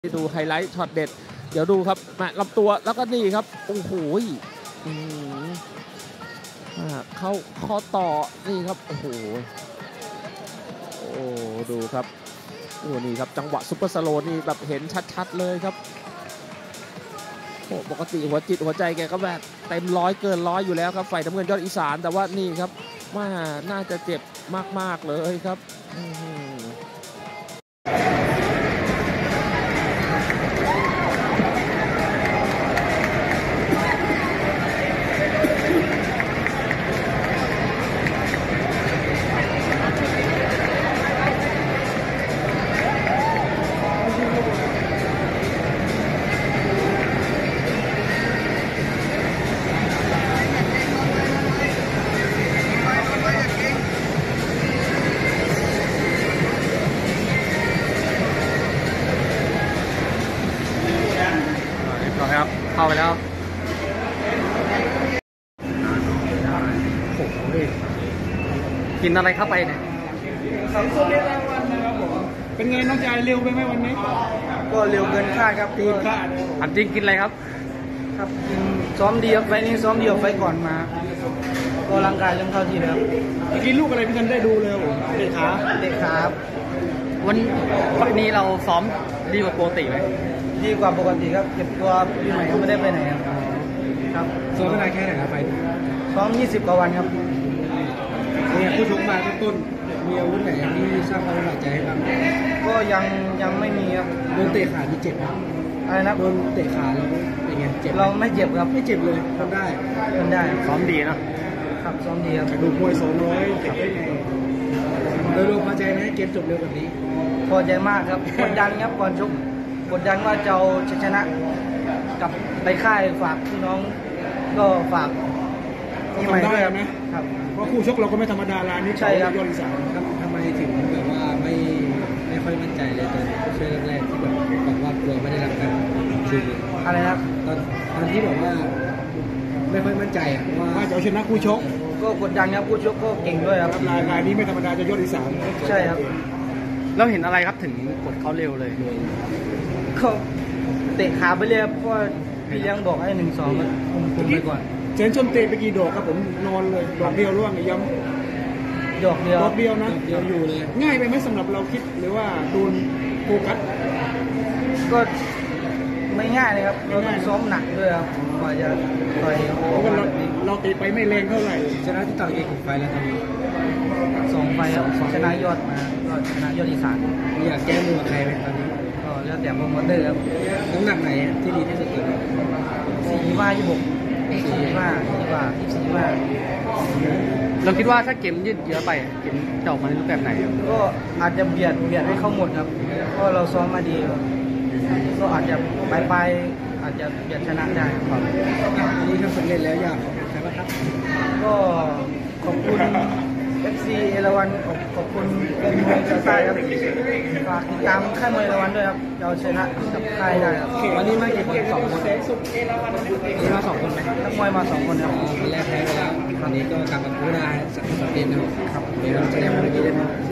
ดูไฮไลท์ช็อตเด็ดเดี๋ยวดูครับมาลำตัวแล้วก็นี่ครับโอ้โหเข้าข้อต่อนี่ครับโอ้โหดูครับโอ้นี่ครับจังหวะซุปเปอร์สโลว์นี่แบบเห็นชัดๆเลยครับโอ้ปกติหัวจิตหัวใจแกก็แบบเต็มร้อยเกินร้อยอยู่แล้วครับฝ่ายน้ำเงินยอดอีสานแต่ว่านี่ครับว่าน่าจะเจ็บมากๆเลยครับครับเข้าไปแล้วกินอะไรเข้าไปเนี่ยสังคมเรียกรางวัลนะครับผมเป็นไงน้องชายเร็วไปไหมวันนี้ก็เร็วเกินคาดครับเกินคาดอันจริงกินอะไรครับครับกินซ้อมดีครับไฟนี้ซ้อมดีกว่าไฟก่อนมาก็ร่างกายเริ่มเข้าที่แล้วเมื่อกี้ลูกอะไรพี่กันได้ดูเลยผมเตะขาวันนี้เราซ้อมดีกว่าปกติไหมดีกว่าปกติครับเก็บตัวปีใหม่ก็ไม่ได้ไปไหนครับซ้อมเวลาแค่ไหนครับไปซ้อม20 กว่าวันครับเนี่ยผู้ชกมาต้นมีอาวุธไหนที่สร้างความประทับใจให้บ้างก็ยังไม่มีครับโดนเตะขาที่เจ็บอะไรนะโดนเตะขาแล้วเป็นไงเจ็บเราไม่เจ็บครับไม่เจ็บเลยทำได้ซ้อมดีนะครับซ้อมดีครับดูมวย200เก็บได้ไงโดยรวมพอใจไหมเกมจบเร็วแบบนี้พอใจมากครับกดดันครับก่อนชกกดดันว่าจะเอาชนะกับไปค่ายฝากพี่น้องก็ฝากที่ใหม่ด้วยนะครับเพราะคู่ชกเราก็ไม่ธรรมดาร้านนี้ใช่ครับยอดอีสานทำไมถึงแบบว่าไม่ค่อยมั่นใจเลยตอนช่วงแรกที่แบบบอกว่ากลัวไม่ได้รับการช่วยเหลืออะไรครับตอนที่บอกว่าไม่ค่อยมั่นใจว่าจะเอาชนะคู่ชกก็กดดันครับคู่ชกก็เก่งด้วยครับรายนี้ไม่ธรรมดาจะยอดอีสานใช่ครับเราเห็นอะไรครับถึงกดเขาเร็วเลยก็เตะขาไปเลยเพราะพี่เลี้ยงบอกให้1-2ก็คุมไปก่อนเซนชนเตะไปกี่ดอกครับผมนอนเลยดอกเดียวร่วงย้ำดอกเดียวนะเดียวอยู่เลยง่ายไปไหมสำหรับเราคิดหรือว่าโดนโฟกัสก็ไม่ง่ายเลยครับเราต้องซ้อมหนักด้วยครับกว่าจะต่อยเราเตะไปไม่แรงเท่าไหร่ชนะที่ต่อยกี่ไฟแล้วตอนนี้ 2 ไฟครับชนะยอดมาก็ชนะยอดอีสานอยากแก้มือกับใครไหมตอนนี้ก็แล้วแต่โปรโมเตอร์ครับน้ำหนักไหนที่ดีที่สุด 45 เราคิดว่าถ้าเกมยืดเยอะไปเกมจะออกมาในรูปแบบไหนก็อาจจะเบียดให้เข้าหมดครับเพราะเราซ้อมมาดีก็อาจจะไปอาจจะเบียดชนะได้ครับวันนี้ทำสำเร็จแล้วอยากใช่ไหมครับก็ขอบคุณFC เอราวัณขอบคุณเป็นมวยชาวใต้ครับฝากติดตามค่ายมวยเอราวัณด้วยครับเราชนะกับค่ายได้ครับวันนี้มากี่คน2 คนนี่มา2 คนไหมนักมวยมา2 คนครับวันแรกแพ้ไปแล้ววันนี้ก็กลับมาพูดได้สักเดือนนะครับเดี๋ยวเราแสดงวันนี้ได้ไหม